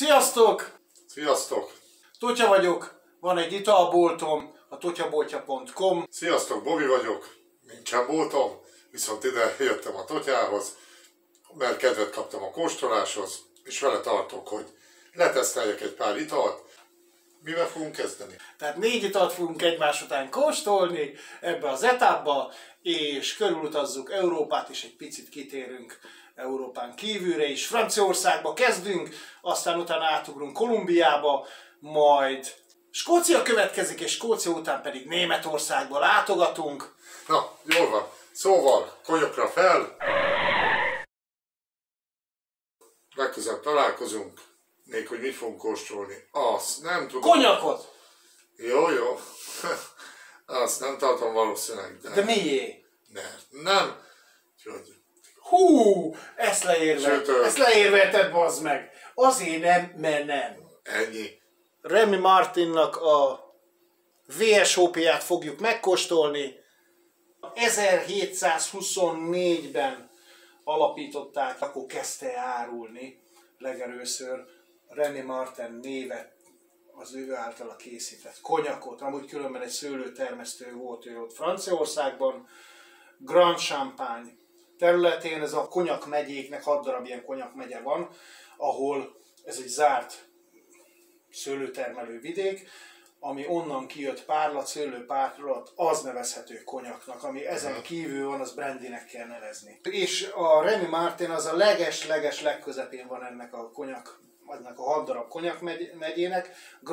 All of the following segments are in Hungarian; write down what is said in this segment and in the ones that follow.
Sziasztok! Sziasztok! Totya vagyok, van egy italboltom, a totyaboltja.com. Sziasztok, Bobby vagyok, nincsen boltom, viszont ide jöttem a Totyához, mert kedvet kaptam a kóstoláshoz, és vele tartok, hogy leteszteljek egy pár italt. Mivel fogunk kezdeni? Tehát 4 italt fogunk egymás után kóstolni ebbe az etapba, és körülutazzuk Európát, és egy picit kitérünk Európán kívülre is. Franciaországba kezdünk, aztán utána átugrunk Kolumbiába, majd Skócia következik, és Skócia után pedig Németországba látogatunk. Na, jól van. Szóval, konyokra fel! Legközelebb találkozunk, még hogy mit fogunk kóstolni. Azt nem tudom. Konyakot! Jó. Azt nem tartom valószínűleg. De miért? Mert nem. Úgyhogy Hú, ezt leérvelted, bazd meg. Azért nem, mert nem. ennyi. Remy Martinnak a VSOP-ját fogjuk megkóstolni. 1724-ben alapították, akkor kezdte árulni legelőször Remy Martin névet, az ő általa készített konyakot. Amúgy különben egy szőlőtermesztő volt ő ott Franciaországban. Grand Champagne területén, ez a konyak megyéknek 6 darab ilyen konyak megye van, ahol ez egy zárt szőlőtermelő vidék, ami onnan kijött párlat, szőlőpárlat, az nevezhető konyaknak, ami ezen kívül van, az brandynek kell nevezni. És a Remy Martin az a leges legközepén van ennek a konyak, annak a 6 darab konyak megyének,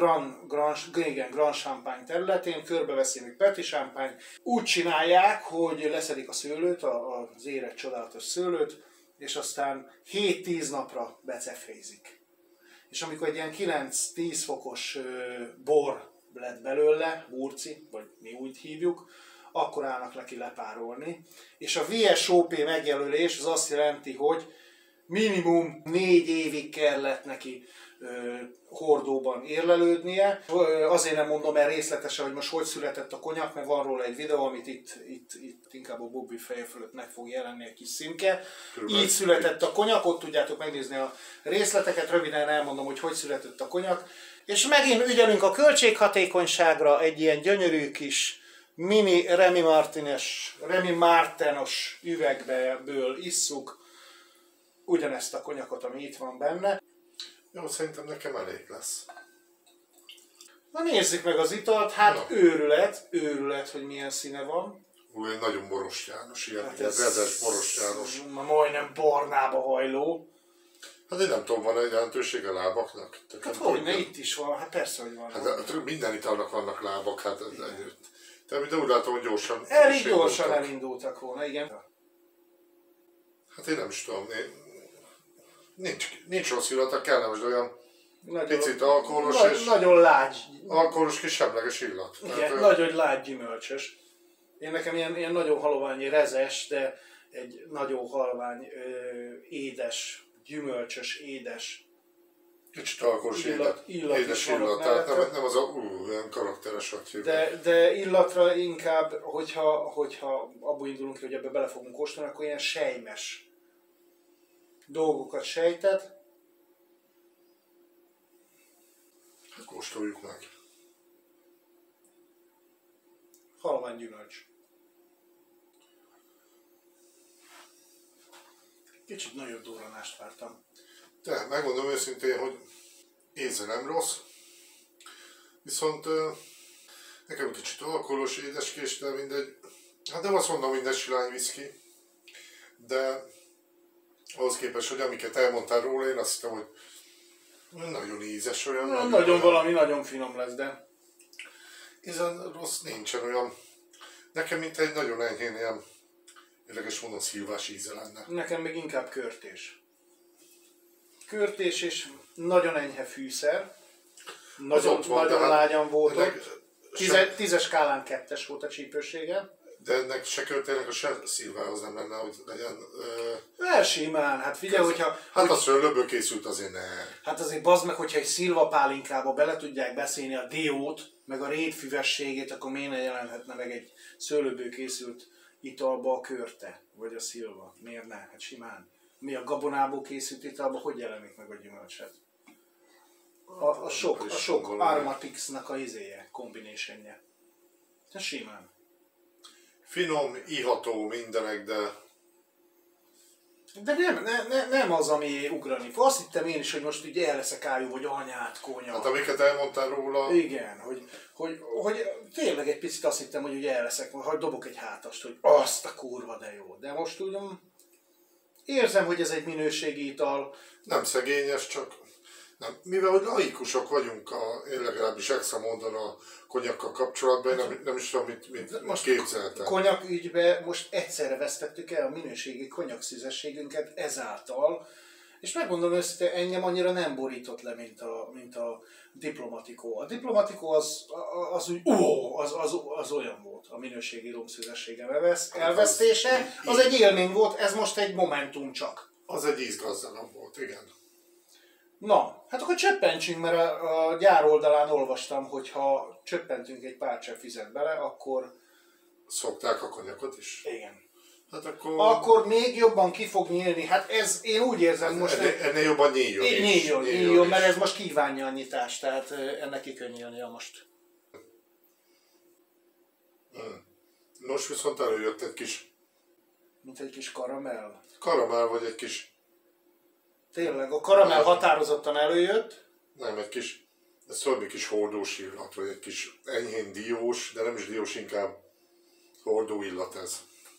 Grand Champagne területén, körbeveszi még Petit Champagne. Úgy csinálják, hogy leszedik a szőlőt, az érett csodálatos szőlőt, és aztán 7-10 napra becefrézik. És amikor egy ilyen 9-10 fokos bor lett belőle, burci, vagy mi úgy hívjuk, akkor állnak neki lepárolni. És a VSOP megjelölés az azt jelenti, hogy minimum 4 évig kellett neki hordóban érlelődnie. Azért nem mondom el részletesen, hogy most hogy született a konyak, mert van róla egy videó, amit itt inkább a Bobby feje fölött meg fog jelenni egy kis színke. Így született a konyak, ott tudjátok megnézni a részleteket, röviden elmondom, hogy született a konyak. És megint ügyelünk a költséghatékonyságra, egy ilyen gyönyörű kis mini Remy Martinos üvegből isszuk ugyanezt a konyakot, ami itt van benne. Jó, szerintem nekem elég lesz. Na nézzük meg az italt, hát őrület, hogy milyen színe van. Úgy egy nagyon borostyános, ilyen Hát rezes borostyános. Majdnem barnába hajló. Hát én nem tudom, van egy jelentősége lábaknak? Hát hogyne, itt is van, hát persze, hogy van. Hát minden italnak vannak lábak, hát de úgy látom, hogy gyorsan. Elég gyorsan elindultak volna, igen. Hát én nem is tudom, nincs rossz illata, kell nem, olyan picit alkoholos és nagyon lágy. alkoholos kis semleges illat. Igen, Tehát, nagyon lágy gyümölcsös. Nekem ilyen nagyon halvány rezes, de egy nagyon halvány édes, gyümölcsös, édes kicsit alkoholos illat édes illat, tehát nem az olyan karakteres vagy. De illatra inkább, hogyha abból indulunk ki, hogy ebbe bele fogunk kóstolni, akkor ilyen sejmes dolgokat sejtett. Hát kóstoljuk meg. Halvány gyümölcs. Kicsit nagyobb durranást vártam. De megmondom őszintén, hogy íze nem rossz. Viszont nekem kicsit alkoholos, édeskés, de mindegy. Hát nem azt mondom, minden silány viszki. De ahhoz képest, hogy amiket elmondtál róla, én azt hittem, hogy nagyon ízes, olyan. Valami nagyon finom lesz, de Ízen rossz nincsen olyan. Nekem mint egy nagyon enyhén ilyen érdekes mondom, szilvás íze lenne. Nekem még inkább körtés. Körtés és nagyon enyhe fűszer. Nagyon lágyan volt ott. 10-es skálán 2-es volt a csípősége. De ennek se körtének, a se szilvához nem lenne, hogy legyen... Simán, hát figyelj, hogyha... Hát a szőlőből készült azért ne... Hát azért bazd meg, hogyha egy szilvapálinkába bele tudják beszélni a diót, meg a rétfüvességét, akkor miért ne jelenhetne meg egy szőlőből készült italba a körte, vagy a szilva? Miért ne? Hát simán. Mi a gabonából készült italba, hogy jelenik meg a gyümölcset? a sok Aromatics-nak a izéje, combinationje. Ez simán. Finom, iható mindenek, de nem az, ami ugrani fog. Azt hittem én is, hogy most ugye el leszek ájú, vagy anyát, kónya. Hát amiket elmondtál róla... Igen, hogy tényleg egy picit azt hittem, hogy ugye el leszek, hogy dobok egy hátast, hogy azt a kurva de jó. De most ugyan érzem, hogy ez egy minőségi ital. Nem szegényes, csak... Nem. Mivel hogy laikusok vagyunk, én legalábbis extra módon a konyakkal kapcsolatban, nem is tudom, mit képzeltem. Konyak ügybe most egyszerre vesztettük el a minőségi konyakszüzességünket ezáltal, és megmondom őszintén, engem annyira nem borított le, mint a Diplomatico. A Diplomatico az olyan volt, a minőségi romszüzessége elvesztése, az egy élmény volt, ez most egy momentum csak. Az egy ízgazdagabb volt, igen. Na, hát akkor csöppentsünk, mert a gyár oldalán olvastam, hogy ha csöppentünk egy pár csepp vizet bele, akkor... Szokták a konyakot is? Igen. Hát akkor még jobban ki fog nyílni. Hát ez, én úgy érzem most... Ennél jobban nyíljon, mert ez most kívánja a nyitást, tehát ennek kikönnyülnie most. Nos, viszont előjött egy kis... Mint egy kis karamell. Karamell vagy egy kis... Tényleg, a karamell határozottan előjött. Nem, egy kis... Ez valami kis hordós illat, vagy egy kis enyhén diós, de nem is diós, inkább hordó illat ez.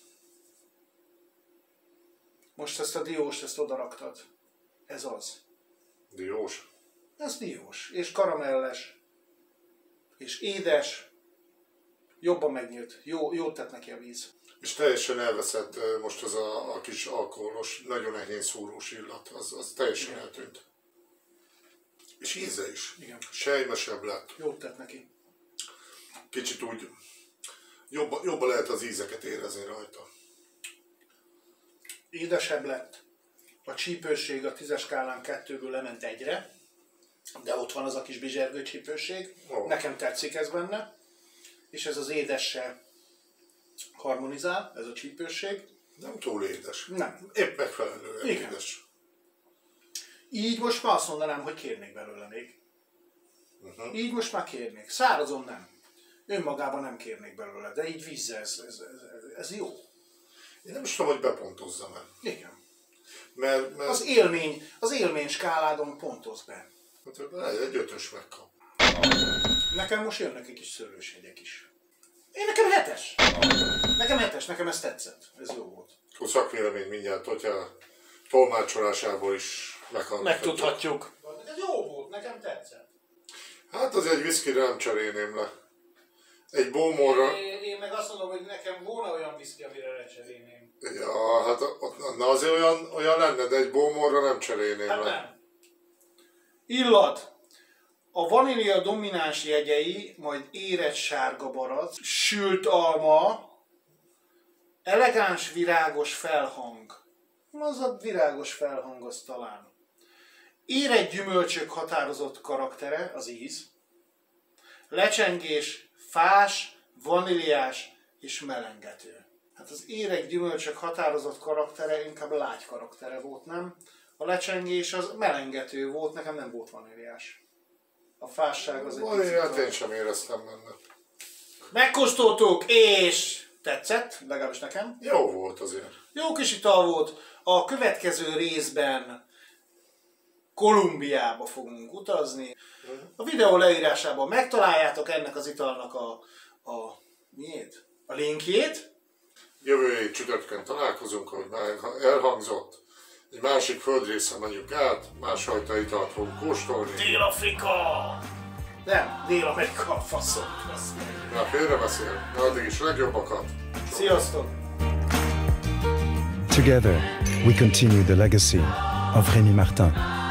Most ezt a dióst, ezt odaraktad. Ez az. Diós? Ez diós. És karamelles. És édes. Jobban megnyílt. Jót tett neki a víz. És teljesen elveszett most az a kis alkoholos, nagyon enyhén szúrós illat. Az teljesen eltűnt. És íze is. Igen. Sejmesebb lett. Jót tett neki. Kicsit úgy jobban lehet az ízeket érezni rajta. Édesebb lett. A csípőség a 10-es skálán 2-ből lement 1-re. De ott van az a kis bizsergő csípőség. Oh. Nekem tetszik ez benne. És ez az édessel harmonizál, ez a csípőség. Nem túl édes. Nem. Épp megfelelően édes. Így most már azt mondanám, hogy kérnék belőle még. Így most már kérnék. Szárazon nem. Önmagában nem kérnék belőle, de így vízzel ez jó. Én nem is tudom, hogy bepontozzam el. Igen. Mert... Az élmény skáládon pontoz be. Hát egy 5-ös megkap. Nekem most jönnek egy kis szőlősegyek is. Nekem 7-es. Nekem ez tetszett. Ez jó volt. A szakvélemény mindjárt, hogyha tolmácsolásából is megtudhatjuk. Ez jó volt, nekem tetszett. Hát az egy viszkire nem cserélném le. Egy bómorra... Én meg azt mondom, hogy nekem volna olyan viszki, amire lecserélném. Ja, hát azért olyan lenne, de egy bómorra nem cserélném le. Nem. Illat. A vanília domináns jegyei, majd érett sárga barack, sült alma, elegáns virágos felhang. Az a virágos felhang az talán. Érett gyümölcsök határozott karaktere, az íz. Lecsengés, fás, vaníliás és melengető. Hát az érett gyümölcsök határozott karaktere inkább lágy karaktere volt, nem? A lecsengés az melengető volt, nekem nem volt vaníliás. A fásság az egy picit... Hát én sem éreztem benne. Megkóstoltuk, és tetszett, legalábbis nekem. Jó volt azért. Jó kis ital volt. A következő részben Kolumbiába fogunk utazni. A videó leírásában megtaláljátok ennek az italnak a linkjét. Jövő hét csütörtökön találkozunk, ahogy már elhangzott. Egy másik földrészen megyünk át, másfajta italt fogunk kóstolni. Dél-Afrika! Nem, Dél-Amerika, faszom. Na, félrebeszél, de addig is legjobbakat. Sziasztok! Together, we continue the legacy of Rémi Martin.